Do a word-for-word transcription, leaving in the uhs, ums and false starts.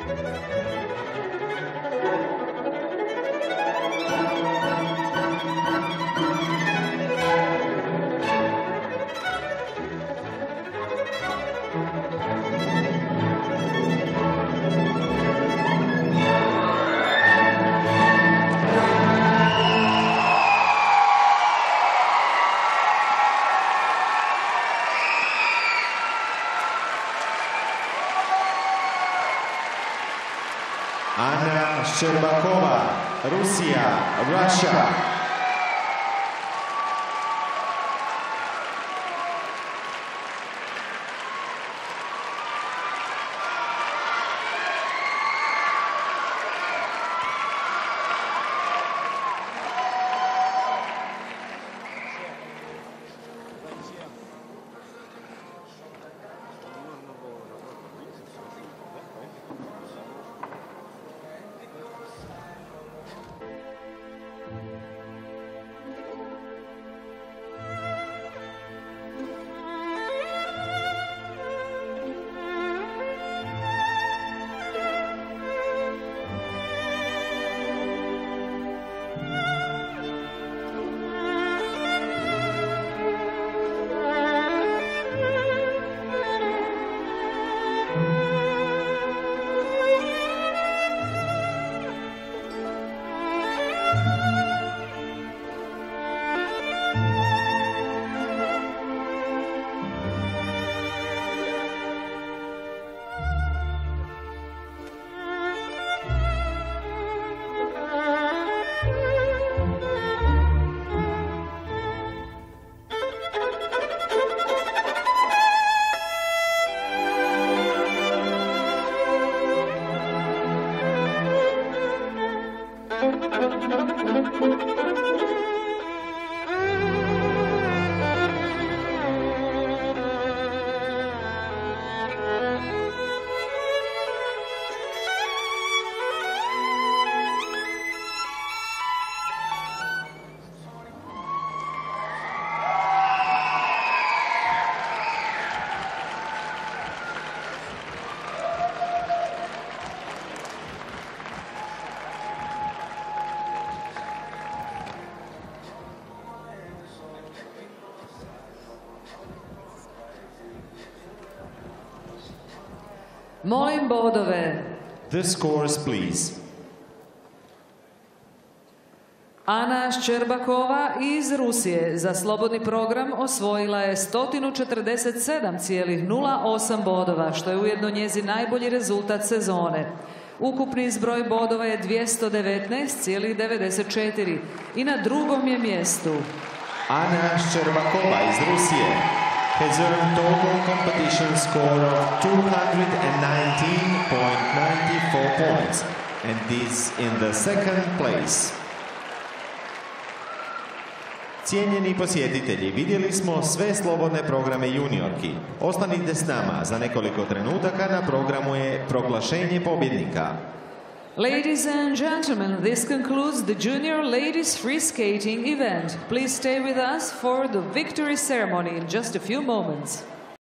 Anna Shcherbakova, Russia, Russia. Molim bodove. The scores, please. Ana Ščerbakova iz Rusije za slobodni program osvojila je sto četrdeset sedam zarez nula osam bodova, što je ujedno njezin najbolji rezultat sezone. Ukupni zbroj bodova je dvjesto devetnaest zarez devedeset četiri i na drugom je mjestu. Ana Ščerbakova iz Rusije has earned total competition score of two hundred nineteen point nine four points and is in the second place. Cijenjeni posjetitelji, vidjeli smo sve slobodne programe juniorki. Ostanite s nama, za nekoliko trenutaka na programu je proglašenje pobjednika. Ladies and gentlemen, this concludes the Junior Ladies Free Skating event. Please stay with us for the victory ceremony in just a few moments.